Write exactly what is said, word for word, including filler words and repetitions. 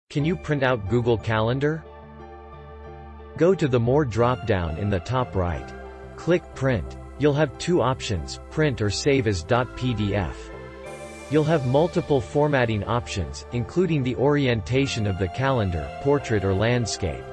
Can you print out Google Calendar? Go to the More drop-down in the top right. Click Print. You'll have two options, print or save as .pdf. You'll have multiple formatting options, including the orientation of the calendar, portrait or landscape.